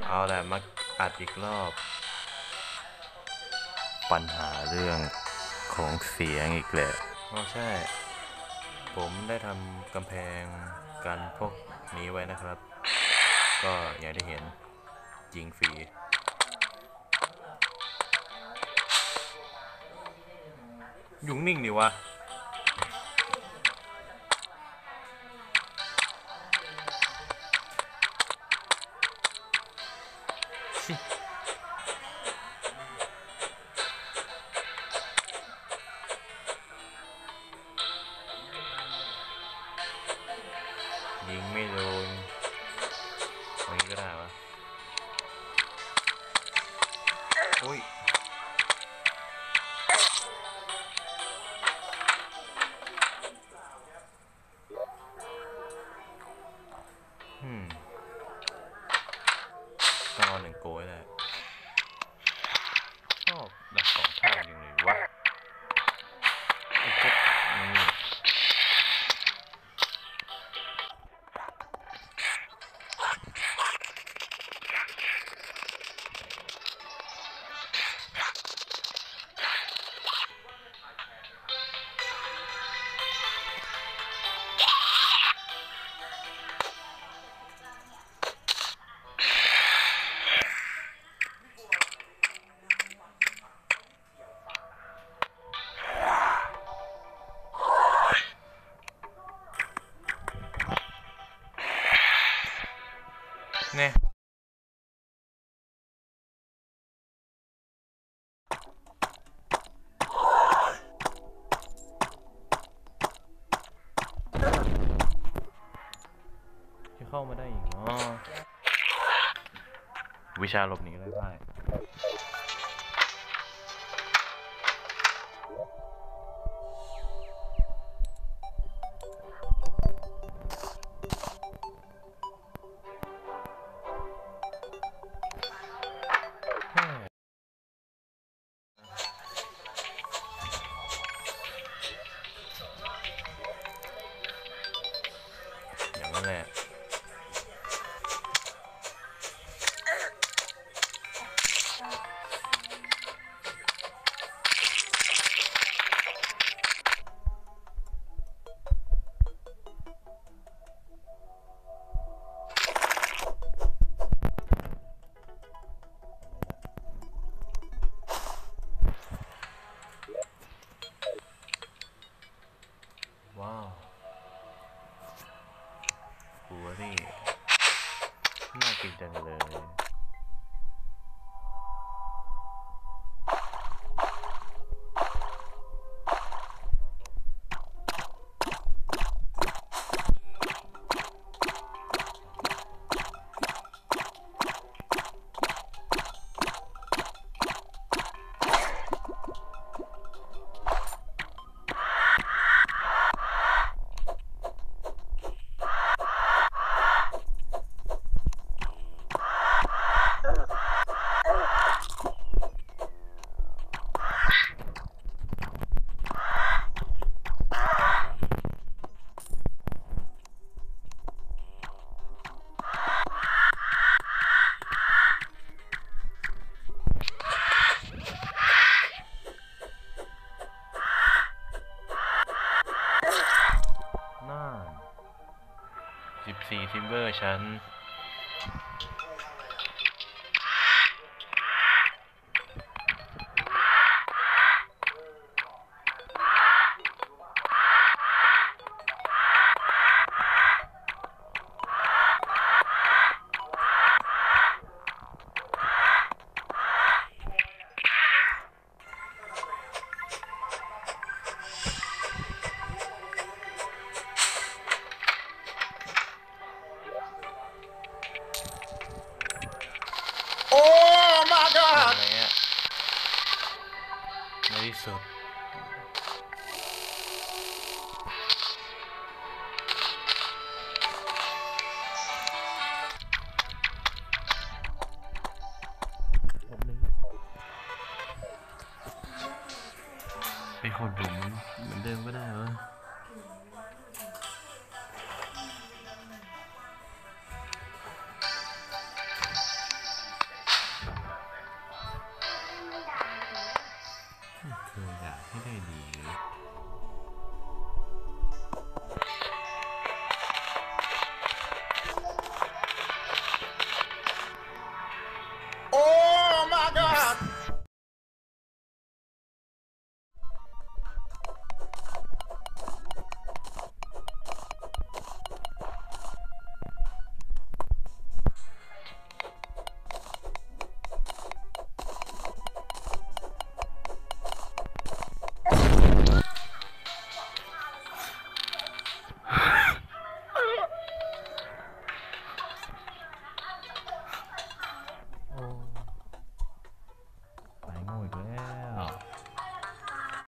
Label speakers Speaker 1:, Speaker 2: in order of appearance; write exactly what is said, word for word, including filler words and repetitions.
Speaker 1: เอาแหละมาอัดอีกรอบปัญหาเรื่องของเสียงอีกแหละอ๋อใช่ผมได้ทำกำแพงกันพวกนี้ไว้นะครับก็อย่างที่เห็นยิงฟรียุ่งนิ่งดิวะยิงไม่โดนอย่างนี้ก็ได้วะโอ้ยอืมต้องเอาหนึ่งโกยแหละชอบดักสองทางอย่างเลยวะไอ้เจ็บนี่เนี่ยจะเข้ามาได้อีกอ๋อวิชาหลบหนีได้ได้อย่างนั้นแหละว้าวหัวนี่น่ากินจังเลยน่าสิบสี่ซิมเบอร์ชั้น
Speaker 2: โอ้ my
Speaker 1: อะ
Speaker 2: god
Speaker 1: ไรอ่ะในที่สุดไปคนผมเหมือนเดิมก็ได้เหรอ